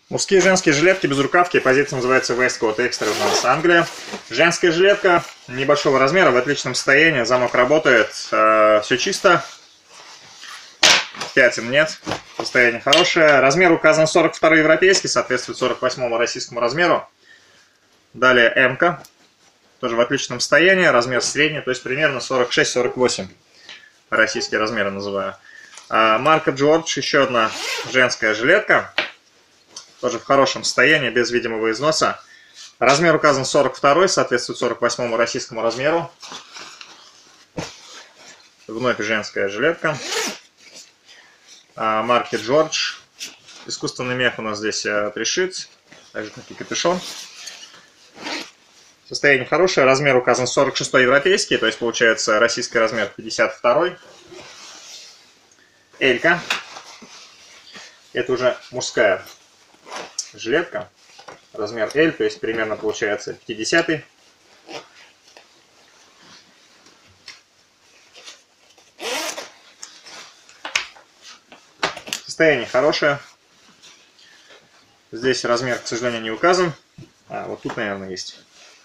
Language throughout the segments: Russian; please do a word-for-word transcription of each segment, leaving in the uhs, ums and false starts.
Мужские и женские жилетки без рукавки. Позиция называется Westcoat Extra, у нас Англия. Женская жилетка небольшого размера, в отличном состоянии. Замок работает, э, все чисто. Пятен нет. Состояние хорошее. Размер указан сорок второй европейский, соответствует сорок восьмому российскому размеру. Далее М-ка. Тоже в отличном состоянии. Размер средний, то есть примерно сорок шесть сорок восемь. Российские размеры называю. А, марка Джордж. Еще одна женская жилетка. Тоже в хорошем состоянии, без видимого износа. Размер указан сорок второй, соответствует сорок восьмому российскому размеру. Вновь женская жилетка. А, марки Джордж. Искусственный мех у нас здесь а, пришит. Так же, как и капюшон. Состояние хорошее. Размер указан сорок шестой европейский, то есть получается российский размер пятьдесят второй. Элька. Это уже мужская жилетка. Размер L, то есть примерно получается пятидесятый. Состояние хорошее. Здесь размер, к сожалению, не указан. А, вот тут, наверное, есть.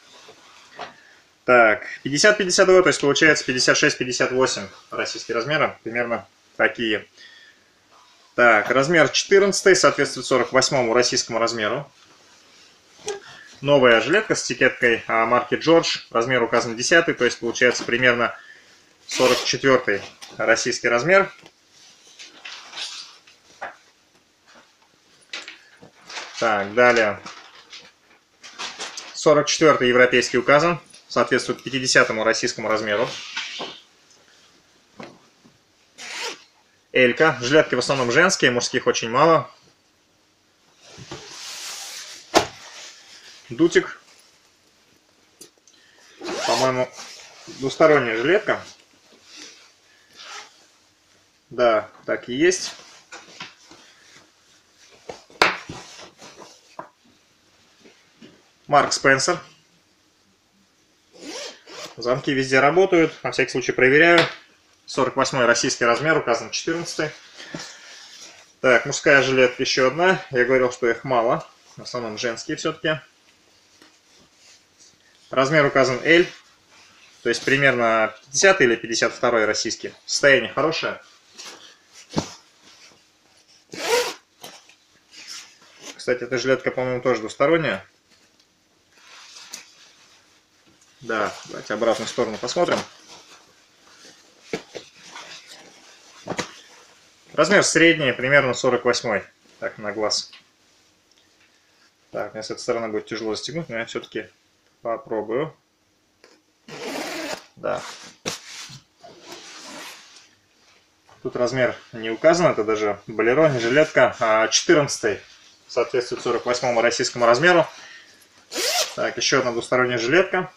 Так, пятьдесят пятьдесят два, то есть получается пятьдесят шесть пятьдесят восемь российские размеры. Примерно такие. Так, размер четырнадцатый, соответствует сорок восьмому российскому размеру. Новая жилетка с этикеткой марки Джордж. Размер указан десятый, то есть получается примерно сорок четвёртый российский размер. Так, далее. сорок четвёртый европейский указан. Соответствует пятидесятому российскому размеру. Элька. Жилетки в основном женские, мужских очень мало. Дутик. По-моему, двусторонняя жилетка. Да, так и есть. Марк Спенсер. Замки везде работают. На всякий случай проверяю. сорок восьмой российский размер, указан четырнадцатый. Так, мужская жилетка еще одна. Я говорил, что их мало. В основном женские все-таки. Размер указан L. То есть примерно пятидесятый или пятьдесят второй российский. Состояние хорошее. Кстати, эта жилетка, по-моему, тоже двусторонняя. Да, давайте обратную сторону посмотрим. Размер средний, примерно сорок восьмой. Так, на глаз. Так, мне с этой стороны будет тяжело застегнуть, но я все-таки попробую. Да. Тут размер не указан, это даже болеро, не жилетка. А четырнадцатый соответствует сорок восьмому российскому размеру. Так, еще одна двусторонняя жилетка.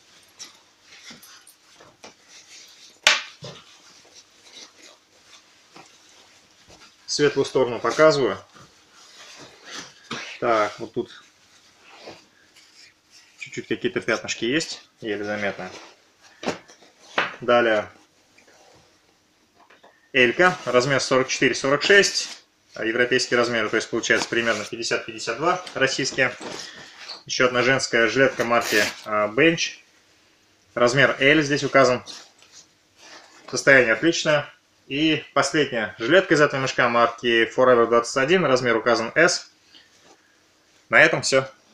Светлую сторону показываю. Так, вот тут чуть-чуть какие-то пятнышки есть, еле заметно. Далее Элька, размер сорок четыре сорок шесть, европейский размер, то есть получается примерно пятьдесят пятьдесят два российские. Еще одна женская жилетка марки Bench, размер L здесь указан. Состояние отличное. И последняя жилетка из этого мешка марки Forever двадцать один, размер указан S. На этом все.